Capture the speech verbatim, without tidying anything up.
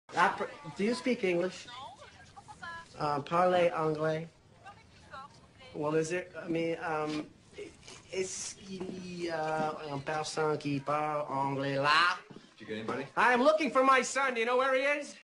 Après, do you speak English? Uh, parlez anglais? Well, is there, I mean, um, est-ce qu'il y a un person qui parle anglais là? Did you get anybody? I'm looking for my son. Do you know where he is?